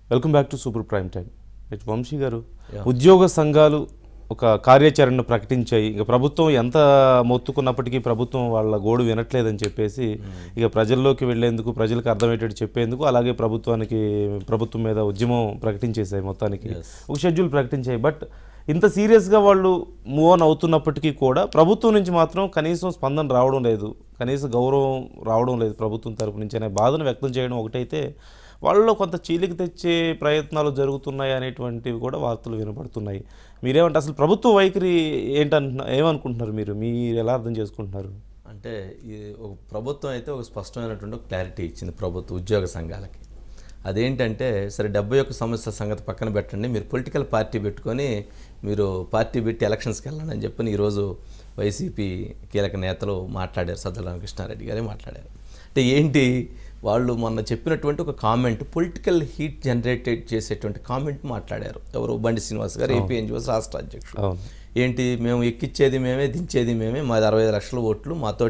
Welcome back to super prime time. Vamsi garu, ఉద్యోగ సంఘాలు ఒక కార్యాచరణను ప్రకటించాయి. ఇక ప్రభుత్వం ఎంత మొత్తుకున్నప్పటికీ ప్రభుత్వం వాళ్ళ గోడు వినట్లేదని చెప్పేసి ఇక ప్రజల్లోకి వెళ్లేందుకు, ప్రజలకు అర్థమయ్యేటట్టు చెప్పేందుకు, అలాగే ప్రభుత్వం మీద ఉద్యమం ప్రకటించేసాయి. మొత్తానికి ఒక షెడ్యూల్ ప్రకటించాయి. బట్ ఇంత సీరియస్గా వాళ్ళు మూవ్ ఆన్ అవుతున్నప్పటికీ కూడా ప్రభుత్వం నుంచి మాత్రం కనీసం స్పందన రావడం లేదు, కనీసం గౌరవం రావడం లేదు ప్రభుత్వం తరపు నుంచి అనే బాధను వ్యక్తం చేయడం ఒకటైతే, వాళ్ళలో కొంత చీలిక తెచ్చే ప్రయత్నాలు జరుగుతున్నాయి అనేటువంటివి కూడా వార్తలు వినపడుతున్నాయి. మీరేమంటే అసలు ప్రభుత్వ వైఖరి ఏమనుకుంటున్నారు? మీరు ఎలా అర్థం చేసుకుంటున్నారు? అంటే ఒక ప్రభుత్వం అయితే ఒక స్పష్టమైనటువంటి క్లారిటీ ఇచ్చింది ప్రభుత్వ ఉద్యోగ సంఘాలకి. అదేంటంటే, సరే 71 సమస్యల సంగతి పక్కన పెట్టండి, మీరు పొలిటికల్ పార్టీ పెట్టుకొని మీరు పార్టీ పెట్టి ఎలక్షన్స్కి వెళ్ళండి అని చెప్పని ఈరోజు వైసీపీ కీలక నేతలు మాట్లాడారు. సజ్జల రామకృష్ణారెడ్డి గారే మాట్లాడారు. అంటే ఏంటి, వాళ్ళు మొన్న చెప్పినటువంటి ఒక కామెంట్, పొలిటికల్ హీట్ జనరేటెడ్ చేసేటువంటి కామెంట్ మాట్లాడారు. ఎవరు? బండి శ్రీనివాస్ గారు, ఏపీ ఎన్జిఓస్ రాష్ట్ర అధ్యక్షుడు. ఏంటి, మేము ఎక్కిచ్చేది మేమే, దించేది మేమే, మాది 65 లక్షల ఓట్లు,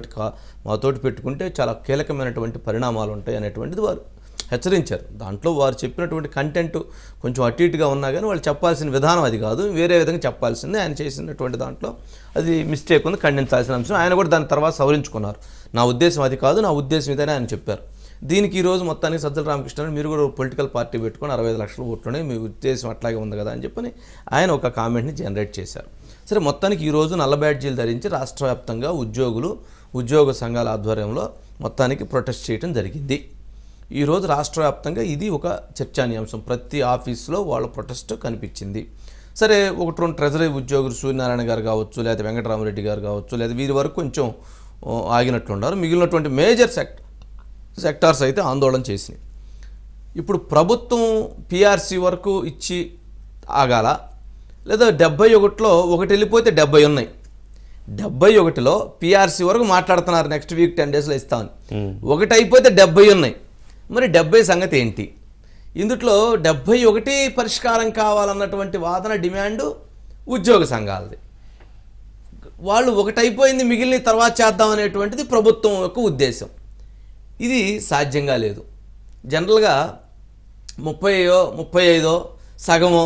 మాతోటి పెట్టుకుంటే చాలా కీలకమైనటువంటి పరిణామాలు ఉంటాయి అనేటువంటిది వారు హెచ్చరించారు. దాంట్లో వారు చెప్పినటువంటి కంటెంట్ కొంచెం అటు ఇటుగా ఉన్నా కానీ వాళ్ళు చెప్పాల్సిన విధానం అది కాదు, వేరే విధంగా చెప్పాల్సిందే. ఆయన చేసినటువంటి దాంట్లో అది మిస్టేక్ ఉంది, ఖండించాల్సిన అంశం. ఆయన కూడా దాని తర్వాత సవరించుకున్నారు. నా ఉద్దేశం అది కాదు, నా ఉద్దేశం ఇదని ఆయన చెప్పారు. దీనికి ఈరోజు మొత్తానికి సజ్జల రామకృష్ణ, మీరు కూడా పొలిటికల్ పార్టీ పెట్టుకొని 65 లక్షల ఓట్లునే, మీ ఉద్దేశం అట్లాగే ఉంది కదా అని చెప్పని ఆయన ఒక కామెంట్ని జనరేట్ చేశారు. సరే, మొత్తానికి ఈరోజు నల్ల బ్యాడ్జీలు ధరించి రాష్ట్ర వ్యాప్తంగా ఉద్యోగ సంఘాల ఆధ్వర్యంలో మొత్తానికి ప్రొటెస్ట్ చేయడం జరిగింది. ఈరోజు రాష్ట్ర వ్యాప్తంగా ఇది ఒక చర్చానీయాంశం. ప్రతి ఆఫీసులో వాళ్ళ ప్రొటెస్ట్ కనిపించింది. సరే, 1-2 ట్రెజరీ ఉద్యోగులు, సూర్యనారాయణ గారు కావచ్చు, లేదా వెంకటరామరెడ్డి గారు కావచ్చు, లేదా వీరి వరకు కొంచెం ఆగినట్లున్నారు. మిగిలినటువంటి మేజర్ సెక్టార్స్ అయితే ఆందోళన చేసినాయి. ఇప్పుడు ప్రభుత్వం పిఆర్సీ వరకు ఇచ్చి ఆగాల, లేదా 71లో ఒకటి వెళ్ళిపోతే 70 ఉన్నాయి. 71లో పిఆర్సీ వరకు మాట్లాడుతున్నారు, నెక్స్ట్ వీక్ 10 డేస్లో ఇస్తామని. ఒకటి అయిపోతే 70 ఉన్నాయి. మరి 70 సంగతి ఏంటి? ఇందుట్లో 71 పరిష్కారం కావాలన్నటువంటి వాదన, డిమాండు ఉద్యోగ సంఘాలది. వాళ్ళు ఒకటి అయిపోయింది, మిగిలిన తర్వాత చేద్దాం అనేటువంటిది ప్రభుత్వం యొక్క ఉద్దేశం. ఇది సాధ్యంగా లేదు. జనరల్గా 35 సగమో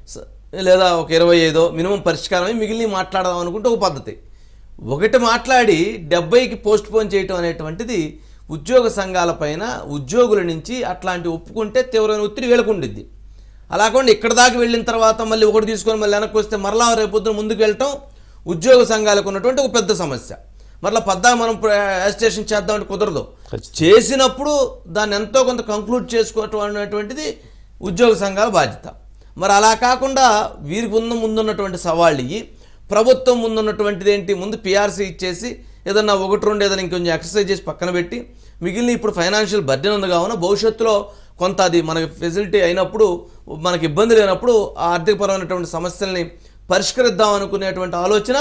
లేదా ఒక 25 మినిమం పరిష్కారమే, మిగిలిన మాట్లాడదాం అనుకుంటే ఒక పద్ధతి. ఒకటి మాట్లాడి 70కి పోస్ట్ పోన్ చేయటం అనేటువంటిది ఉద్యోగ సంఘాల పైన, ఉద్యోగుల నుంచి అట్లాంటి ఒప్పుకుంటే తీవ్రమైన ఒత్తిడి వేలుకుండిద్ది. అలా కాకుండా ఇక్కడ దాకా వెళ్ళిన తర్వాత మళ్ళీ ఒకటి తీసుకొని మళ్ళీ వెనక్కి వస్తే మరలా రేపొద్దున ముందుకు వెళ్ళటం ఉద్యోగ సంఘాలకు ఉన్నటువంటి ఒక పెద్ద సమస్య. మరలా మనం అజిటేషన్ చేద్దామంటే కుదరదు. చేసినప్పుడు దాన్ని ఎంతో కొంత కంక్లూడ్ చేసుకోవటం అనేటువంటిది ఉద్యోగ సంఘాల బాధ్యత. మరి అలా కాకుండా వీరికి ముందున్నటువంటి సవాళ్ళు ఇవి. ప్రభుత్వం ముందున్నటువంటిది ఏంటి, ముందు పిఆర్సీ ఇచ్చేసి ఏదన్నా 1-2 ఏదైనా ఇంకొంచెం ఎక్సర్సైజ్ చేసి పక్కన పెట్టి, మిగిలిన ఇప్పుడు ఫైనాన్షియల్ బర్డెన్ ఉంది కావున భవిష్యత్తులో కొంత అది మనకి ఫెసిలిటీ అయినప్పుడు, మనకి ఇబ్బంది లేనప్పుడు ఆ ఆర్థికపరమైనటువంటి సమస్యల్ని పరిష్కరిద్దాం అనుకునేటువంటి ఆలోచన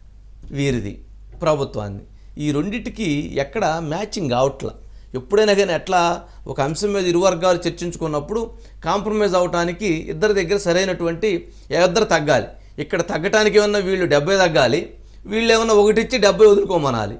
వీరిది, ప్రభుత్వాన్ని. ఈ రెండింటికి ఎక్కడ మ్యాచింగ్ అవట్లా. ఎప్పుడైనా కానీ ఎట్లా ఒక అంశం మీద ఇరు వర్గాలు చర్చించుకున్నప్పుడు కాంప్రమైజ్ అవడానికి ఇద్దరి దగ్గర సరైనటువంటి ఇద్దరు తగ్గాలి. ఇక్కడ తగ్గటానికి ఏమన్నా వీళ్ళు 70 తగ్గాలి, వీళ్ళు ఏమన్నా 1 ఇచ్చి 70 వదులుకోమనాలి.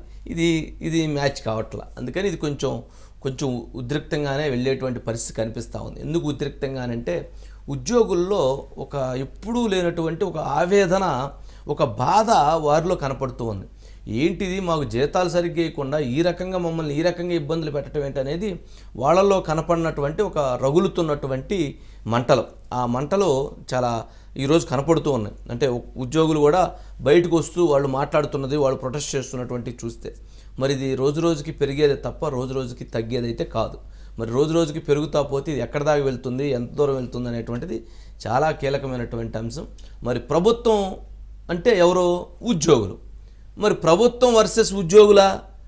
ఇది మ్యాచ్ కావట్లా. అందుకని ఇది కొంచెం ఉద్రిక్తంగానే వెళ్ళేటువంటి పరిస్థితి కనిపిస్తూ ఉంది. ఎందుకు ఉద్రిక్తంగానంటే, ఉద్యోగుల్లో ఒక ఎప్పుడూ లేనటువంటి ఒక ఆవేదన, ఒక బాధ వారిలో కనపడుతూ ఉంది. ఏంటిది, మాకు జీతాలు సరిగ్గా ఇవ్వకుండా మమ్మల్ని ఈ రకంగా ఇబ్బందులు పెట్టడం ఏంటనేది వాళ్ళల్లో కనపడినటువంటి ఒక రగులుతున్నటువంటి మంటలు. ఆ మంటలు చాలా ఈరోజు కనపడుతూ ఉన్నాయి. అంటే ఉద్యోగులు కూడా బయటకు వస్తూ వాళ్ళు మాట్లాడుతున్నది, వాళ్ళు ప్రొటెస్ట్ చేస్తున్నటువంటి చూస్తే మరి ఇది రోజు రోజుకి పెరిగేదే తప్ప రోజు రోజుకి తగ్గేదైతే కాదు. మరి రోజు రోజుకి పెరుగుతా పోతే ఇది ఎక్కడ దాకా వెళ్తుంది, ఎంత దూరం వెళ్తుంది అనేటువంటిది చాలా కీలకమైనటువంటి అంశం. మరి ప్రభుత్వం అంటే ఎవరు? ఉద్యోగులు. మరి ప్రభుత్వం వర్సెస్ ఉద్యోగులా?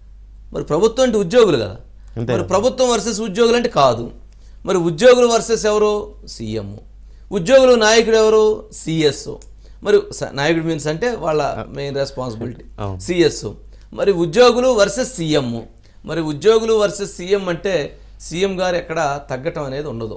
మరి ప్రభుత్వం అంటే ఉద్యోగులు కదా. మరి ప్రభుత్వం వర్సెస్ ఉద్యోగులు అంటే కాదు. మరి ఉద్యోగులు వర్సెస్ ఎవరు? సీఎం. ఉద్యోగులు నాయకుడు ఎవరు? సిఎస్ఓ. మరి నాయకుడు మీన్స్ అంటే వాళ్ళ మెయిన్ రెస్పాన్సిబిలిటీ సిఎస్ఓ. మరి ఉద్యోగులు వర్సెస్ సీఎం. మరి ఉద్యోగులు వర్సెస్ సీఎం అంటే సీఎం గారు ఎక్కడ తగ్గటం అనేది ఉండదు.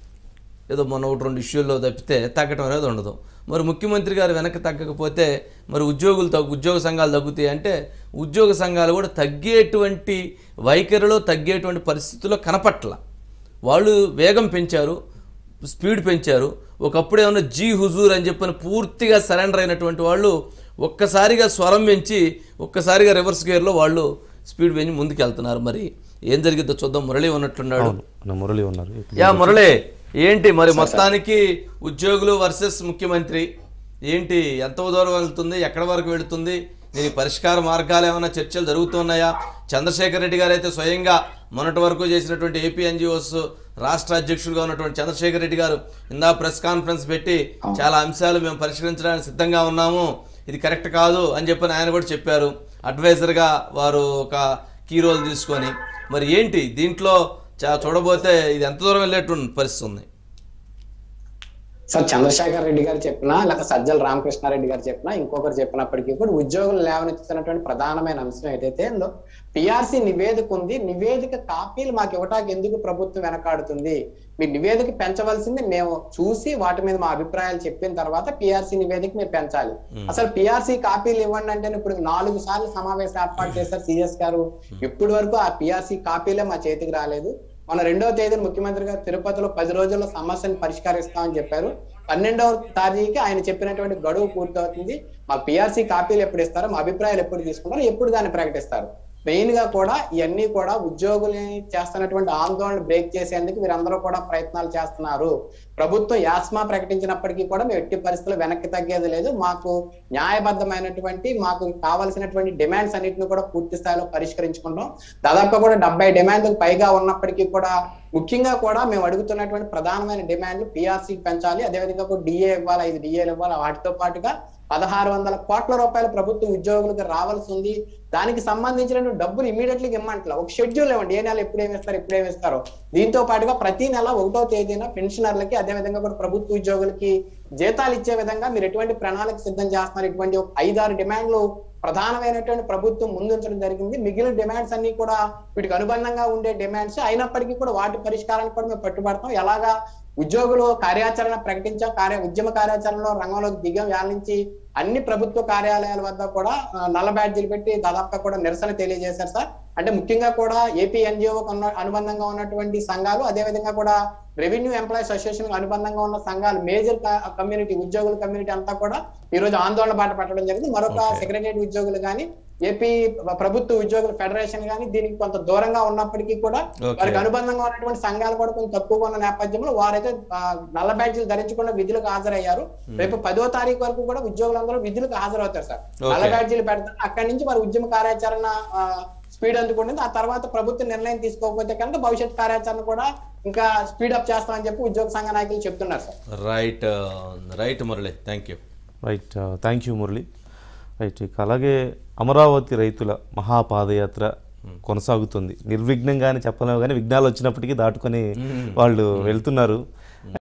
ఏదో మొన్న 1-2 ఇష్యూల్లో తప్పితే తగ్గటం అనేది ఉండదు. మరి ముఖ్యమంత్రి గారు వెనక్కి తగ్గకపోతే మరి ఉద్యోగ సంఘాలు తగ్గుతాయి అంటే ఉద్యోగ సంఘాలు కూడా తగ్గేటువంటి వైఖరిలో, తగ్గేటువంటి పరిస్థితుల్లో కనపట్ల. వాళ్ళు వేగం పెంచారు. స్పీడ్ పెంచారు. ఒకప్పుడు ఏమన్నా జీ హుజూర్ అని చెప్పని పూర్తిగా సరెండర్ అయినటువంటి వాళ్ళు ఒక్కసారిగా స్వరం పెంచి ఒక్కసారిగా రివర్స్ గేర్లో వాళ్ళు స్పీడ్ పెంచి ముందుకు వెళ్తున్నారు. మరి ఏం జరిగిద్దో చూద్దాం. మురళి ఉన్నట్లున్నాడు. మురళి ఉన్నారు. యా మురళి, ఏంటి మరి మొత్తానికి ఉద్యోగులు వర్సెస్ ముఖ్యమంత్రి ఏంటి, ఎంత దూరం వెళ్తుంది, ఎక్కడి వరకు వెళుతుంది, దీనికి పరిష్కార మార్గాలు ఏమైనా చర్చలు జరుగుతున్నాయా? చంద్రశేఖర్ రెడ్డి గారు అయితే స్వయంగా మొన్నటి వరకు చేసినటువంటి ఏపీ ఎన్జిఓస్ రాష్ట్ర అధ్యక్షులుగా ఉన్నటువంటి చంద్రశేఖర్ రెడ్డి గారు ఇందా ప్రెస్ కాన్ఫరెన్స్ పెట్టి చాలా అంశాలు మేము పరిష్కరించడానికి సిద్ధంగా ఉన్నాము, ఇది కరెక్ట్ కాదు అని చెప్పని ఆయన కూడా చెప్పారు. అడ్వైజర్గా వారు ఒక కీ రోల్ తీసుకొని మరి ఏంటి దీంట్లో చూడబోతే ఇది ఎంత దూరం వెళ్ళేటువంటి పరిస్థితి ఉంది? సార్, చంద్రశేఖర్ రెడ్డి గారు చెప్పినా లేక సజ్జల రామకృష్ణారెడ్డి గారు చెప్పినా ఇంకొకరు చెప్పినప్పటికీ కూడా ఉద్యోగులు లేవనెత్తుతున్నటువంటి ప్రధానమైన అంశం ఏదైతే పిఆర్సీ నివేదిక ఉంది, నివేదిక కాపీలు మాకు ఇవ్వటానికి ఎందుకు ప్రభుత్వం వెనకాడుతుంది? మీరు నివేదిక పెంచవలసింది మేము చూసి వాటి మీద మా అభిప్రాయాలు చెప్పిన తర్వాత పిఆర్సీ నివేదిక మీరు పెంచాలి. అసలు పిఆర్సీ కాపీలు ఇవ్వండి అంటే ఇప్పుడు 4 సార్లు సమావేశం ఏర్పాటు చేశారు సిఎస్ గారు. ఇప్పటి వరకు ఆ పిఆర్సీ కాపీలే మా చేతికి రాలేదు. మన 2వ తేదీన ముఖ్యమంత్రి గారు తిరుపతిలో 10 రోజుల్లో సమస్యను పరిష్కరిస్తామని చెప్పారు. 12వ తారీఖుకి ఆయన చెప్పినటువంటి గడువు పూర్తవుతుంది. మాకు పిఆర్సీ కాపీలు ఎప్పుడు ఇస్తారో, మా అభిప్రాయాలు ఎప్పుడు తీసుకుంటారో, ఎప్పుడు దాన్ని ప్రకటిస్తారు. మెయిన్ గా కూడా ఇవన్నీ కూడా ఉద్యోగుల్ని చేస్తున్నటువంటి ఆందోళన బ్రేక్ చేసేందుకు మీరందరూ కూడా ప్రయత్నాలు చేస్తున్నారు. ప్రభుత్వం యాస్మా ప్రకటించినప్పటికీ కూడా మేము ఎట్టి పరిస్థితుల్లో వెనక్కి తగ్గేది లేదు. మాకు న్యాయబద్ధమైనటువంటి మాకు కావాల్సినటువంటి డిమాండ్స్ అన్నింటిని కూడా పూర్తి స్థాయిలో పరిష్కరించుకుంటాం. దాదాపుగా కూడా 70 డిమాండ్లకు పైగా ఉన్నప్పటికీ కూడా ముఖ్యంగా కూడా మేము అడుగుతున్నటువంటి ప్రధానమైన డిమాండ్లు పిఆర్సీ పెంచాలి, అదేవిధంగా కూడా డిఏ ఇవ్వాలి, 5 డిఏలు ఇవ్వాలి. వాటితో పాటుగా 1600 కోట్ల రూపాయలు ప్రభుత్వ ఉద్యోగులకు రావాల్సి ఉంది. దానికి సంబంధించిన డబ్బులు ఇమీడియట్లీ ఇమ్మంటలా ఒక షెడ్యూల్ ఇవ్వండి, ఏ నెల ఎప్పుడేమిస్తారు ఇస్తారో. దీంతో పాటుగా ప్రతి నెల 1వ తేదీన పెన్షనర్లకి అదేవిధంగా కూడా ప్రభుత్వ ఉద్యోగులకి జీతాలు ఇచ్చే విధంగా మీరు ఎటువంటి ప్రణాళిక సిద్ధం చేస్తున్నారు? ఇటువంటి 5-6 డిమాండ్లు ప్రధానమైనటువంటి ప్రభుత్వం ముందుంచడం జరిగింది. మిగిలిన డిమాండ్స్ అన్ని కూడా వీటికి అనుబంధంగా ఉండే డిమాండ్స్ అయినప్పటికీ కూడా వాటి పరిష్కారానికి కూడా మేము పట్టుబడతాం. ఎలాగా ఉద్యోగులు కార్యాచరణ ప్రకటించాం, ఉద్యమ కార్యాచరణలో రంగంలోకి దిగాం. వేళ నుంచి అన్ని ప్రభుత్వ కార్యాలయాల వద్ద కూడా నల్ల బ్యాడ్జీలు పెట్టి దాదాపుగా కూడా నిరసన తెలియజేశారు సార్. అంటే ముఖ్యంగా కూడా ఏపీ ఎన్జిఓకు అనుబంధంగా ఉన్నటువంటి సంఘాలు, అదేవిధంగా కూడా రెవెన్యూ ఎంప్లాయీస్ అసోసియేషన్ అనుబంధంగా ఉన్న సంఘాలు, మేజర్ కమ్యూనిటీ ఉద్యోగుల కమ్యూనిటీ అంతా కూడా ఈ రోజు ఆందోళన బాట పట్టడం జరిగింది. మరొక సెక్రటరియట్ ఉద్యోగులు కానీ ఏపీ ప్రభుత్వ ఉద్యోగుల ఫెడరేషన్ కానీ దీనికి కొంత దూరంగా ఉన్నప్పటికీ కూడా వారికి అనుబంధంగా ఉన్నటువంటి సంఘాలు కూడా కొంచెం తక్కువగా ఉన్న నేపథ్యంలో వారైతే నల్ల బ్యాడ్జీలు ధరించకుండా విధులకు హాజరయ్యారు. రేపు 10వ తారీఖు వరకు కూడా ఉద్యోగులందరూ విధులకు హాజరవుతారు సార్. నల్ల బ్యాడ్జీలు పెడతారు. అక్కడి నుంచి వారి ఉద్యమ కార్యాచరణ స్పీడ్ అందుకుంటుంది. ఆ తర్వాత ప్రభుత్వం నిర్ణయం తీసుకోకపోతే కనుక భవిష్యత్ కార్యాచరణ కూడా ఇంకా స్పీడప్ చేస్తామని చెప్పి ఉద్యోగ సంఘ నాయకులు చెప్తున్నారు sir. Right Murali, thank you Murali. Right, ఇక అలాగే అమరావతి రైతుల మహాపాదయాత్ర కొనసాగుతుంది. నిర్విఘ్నంగానే చెప్పలేము కానీ విఘ్నాలు వచ్చినప్పటికీ దాటుకొని వాళ్ళు వెళ్తున్నారు.